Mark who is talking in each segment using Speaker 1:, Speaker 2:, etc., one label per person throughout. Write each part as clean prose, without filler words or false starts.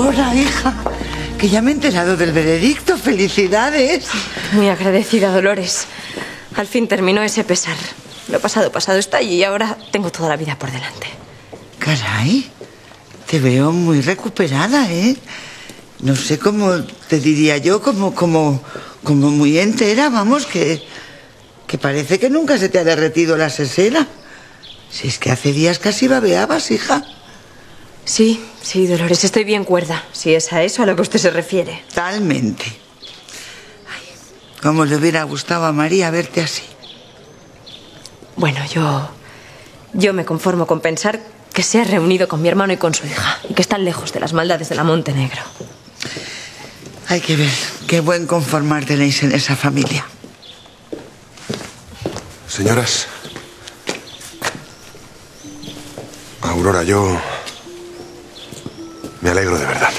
Speaker 1: Aurora, hija, que ya me he enterado del veredicto. ¡Felicidades!
Speaker 2: Muy agradecida, Dolores. Al fin terminó ese pesar. Lo pasado está y ahora tengo toda la vida por delante.
Speaker 1: Caray, te veo muy recuperada, ¿eh? No sé cómo te diría yo, como muy entera, vamos, que parece que nunca se te ha derretido la sesera. Si es que hace días casi babeabas, hija.
Speaker 2: Sí, Dolores, estoy bien cuerda, si es a eso a lo que usted se refiere.
Speaker 1: Totalmente. Ay, cómo le hubiera gustado a María verte así.
Speaker 2: Bueno, yo me conformo con pensar que se ha reunido con mi hermano y con su hija y que están lejos de las maldades de la Montenegro.
Speaker 1: Hay que ver qué buen conformar tenéis en esa familia.
Speaker 3: Señoras. Aurora, yo me alegro de verdad.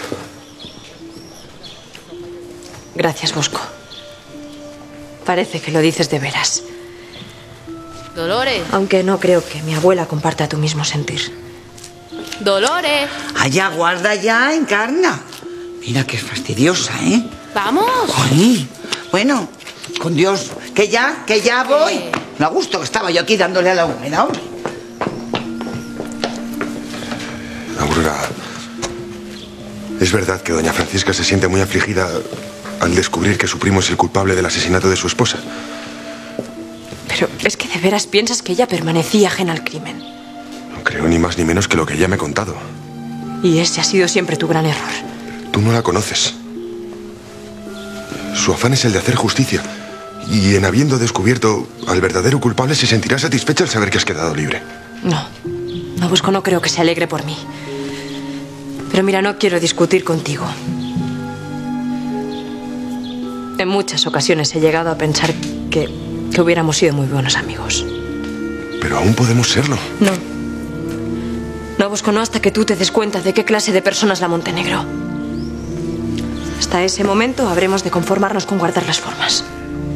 Speaker 2: Gracias, Bosco. Parece que lo dices de veras.
Speaker 4: Dolores.
Speaker 2: Aunque no creo que mi abuela comparta tu mismo sentir.
Speaker 4: Dolores.
Speaker 1: Allá, guarda ya, Encarna. Mira que es fastidiosa, ¿eh?
Speaker 4: Vamos.
Speaker 1: Ay, bueno, con Dios, que ya voy. No a gusto que estaba yo aquí dándole a la húmeda, hombre.
Speaker 3: Aurora, es verdad que doña Francisca se siente muy afligida al descubrir que su primo es el culpable del asesinato de su esposa.
Speaker 2: Pero es que de veras piensas que ella permanecía ajena al crimen.
Speaker 3: No creo ni más ni menos que lo que ella me ha contado.
Speaker 2: Y ese ha sido siempre tu gran error.
Speaker 3: Tú no la conoces. Su afán es el de hacer justicia. Y en habiendo descubierto al verdadero culpable se sentirá satisfecha al saber que has quedado libre.
Speaker 2: No, Bosco, no creo que se alegre por mí. Pero mira, no quiero discutir contigo. En muchas ocasiones he llegado a pensar que hubiéramos sido muy buenos amigos.
Speaker 3: Pero aún podemos serlo.
Speaker 2: No, Bosco, no hasta que tú te des cuenta de qué clase de persona es la Montenegro. Hasta ese momento habremos de conformarnos con guardar las formas.